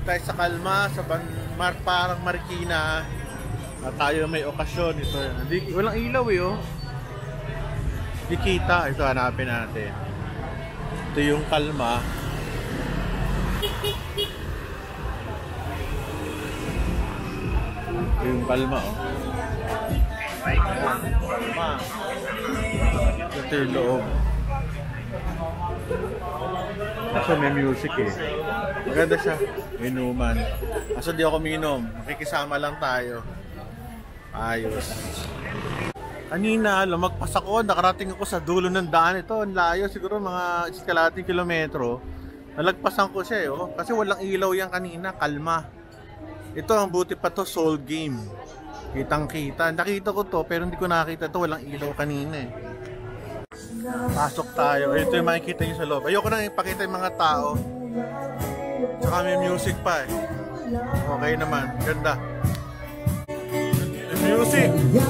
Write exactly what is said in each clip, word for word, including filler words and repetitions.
tayo sa Calma, sa Ban Mar parang Marikina. At tayo may okasyon. Ito, hindi, walang ilaw eh oh. Hindi kita. Ito hanapin natin. Ito yung Calma. Ito yung Calma oh. Calma. Ito yung loob. Kasi may music eh. Maganda siya. Inuman. Kaso di ako minom. Makikisama lang tayo. Ayos. Kanina, lumagpas ako. Nakarating ako sa dulo ng daan. Ito, ang layo. Siguro mga iskalating kilometro. Nalagpasan ko siya eh. Oh. Kasi walang ilaw yan kanina. Calma. Ito, ang buti pa to, Soul Game. Kitang kita. Nakita ko to, pero hindi ko nakita to. Walang ilaw kanina eh. Pasok tayo. Ito yung makikita nyo sa loob. Ayoko na ipakita yung mga tao. Tsaka may music pa eh. Okay naman. Ganda. Music.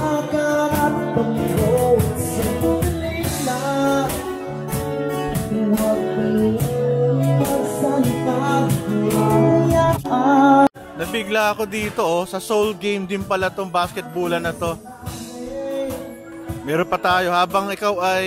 Nabigla ako dito oh. Sa Soul Game din pala tong basketballan na to. Meron pa tayo habang ikaw ay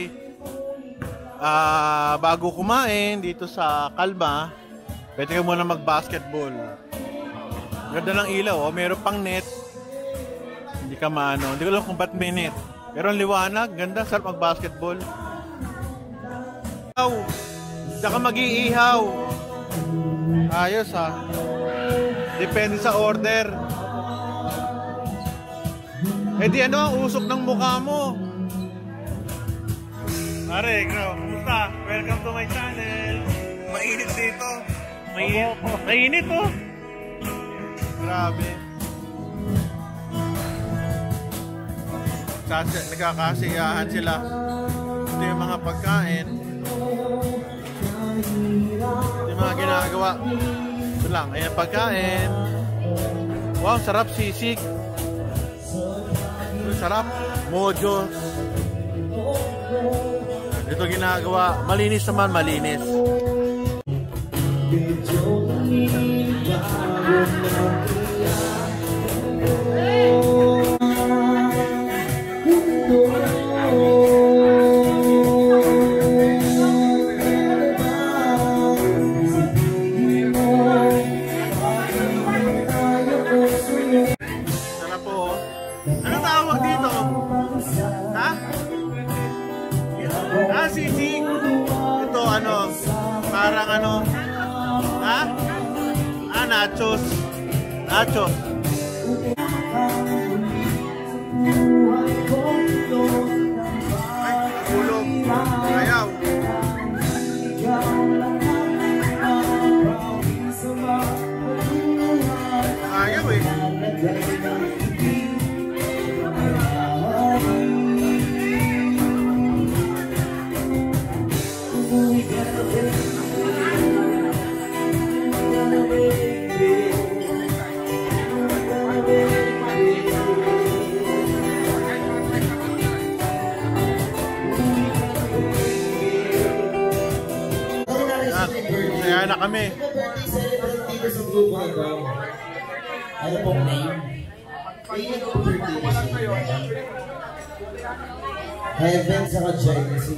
uh, bago kumain dito sa Calma, pwede ka muna mag-basketball. Ganda ng ilaw, oh. Meron pang net. Hindi ka maano, hindi ko alam kung ba't may net. Pero ang liwanag, ganda, sarap mag-basketball. Ihaw, saka mag-iihaw. Ayos ha. Depende sa order. Eh di ano ang usok ng mukha mo? Pare, ikaw, kumusta? Welcome to my channel. Mainit dito. Mainit, mainit oh. Grabe. Kasi nagkakasiyahan sila. Ito yung mga pagkain. Ito yung mga ginagawa. Ito lang, ayan pagkain. Wow, sarap sisig. Sarap, mojo. Ito ginagawa. Malinis naman, malinis. Parang ano? Ha? Ah, nachos. Nachos. Ay, tulog. Ayaw. Ayaw eh. Kaya na kami. Ano pong name? Heaven sa Genesis.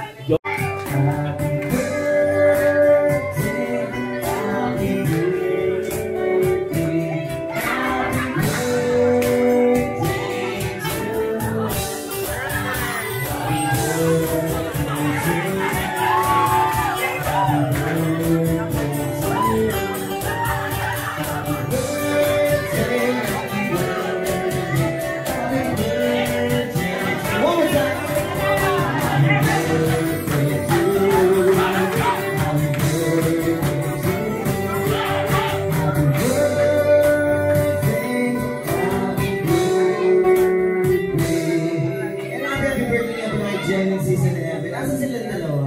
Genesis and Heaven. Asa sila dalawa?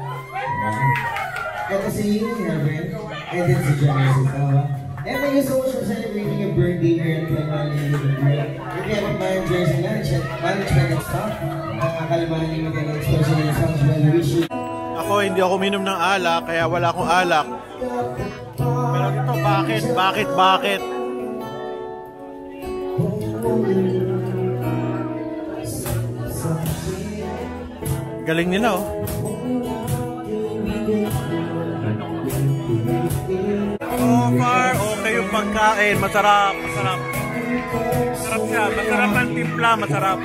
Ito si Heaven, and then si Genesis. Uh, and thank you so much for celebrating your birthday here at Calma Limited. If you haven't bought your jersey management, management and stuff, uh, Calma Limited, especially in South Well, wish you. Ako hindi ako minom ng alak, kaya wala akong alak. Pero ito, bakit, bakit, bakit? Galing nila, oh. So far, okay yung pagkain. Masarap, masarap. Masarap siya. Masarap ang timpla, masarap.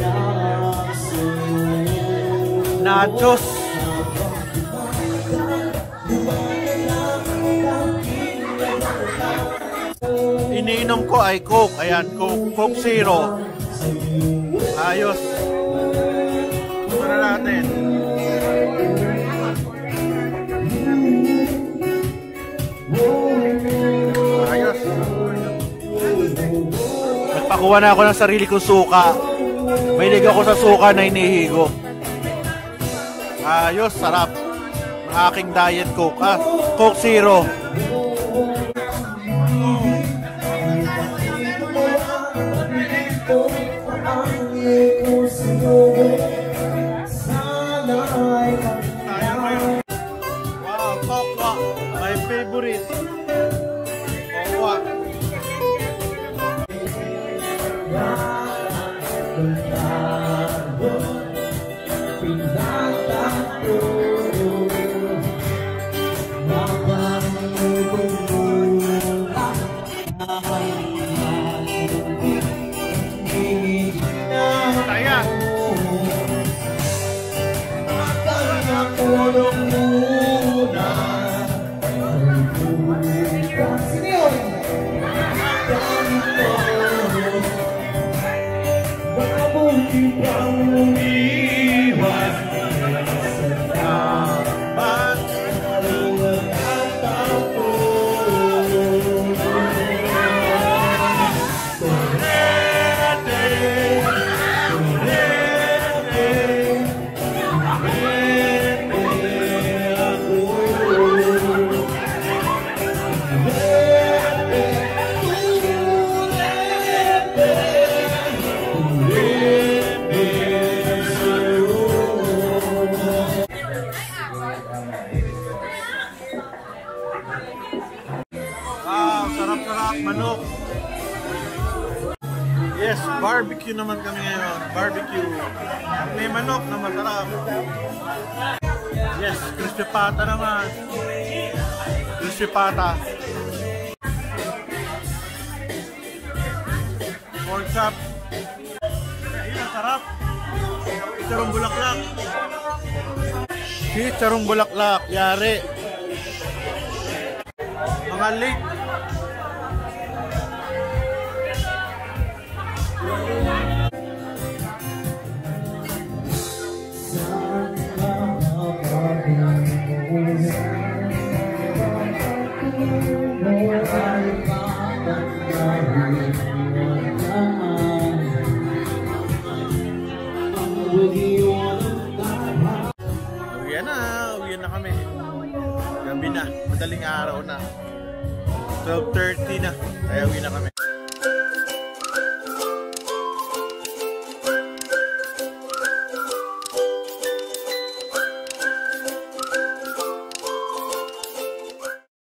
Nachos. Iniinom ko ay Coke. Ayan, Coke, Coke Zero. Ayos. Para natin. Ayos. Nagpakuha na ako ng sarili kong suka. Mahilig ako sa suka na inihigo. Ayos, sarap. Ang aking diet Coke. Ah, Coke Zero. Wow, Tokwa. My favorite. Tokwa. Saya. Wow, sarap-sarap, manok. Yes, barbecue naman kami ngayon. Barbecue. May manok na masarap. Yes, crispy pata naman. Crispy pata. Pork chop. Ayun, ang sarap. Chicharong bulaklak. Chicharong bulaklak. Yari. Mga late. Uwian na, uwian na kami. Gabi na, madaling araw na. twelve thirty na, kaya uwi na kami.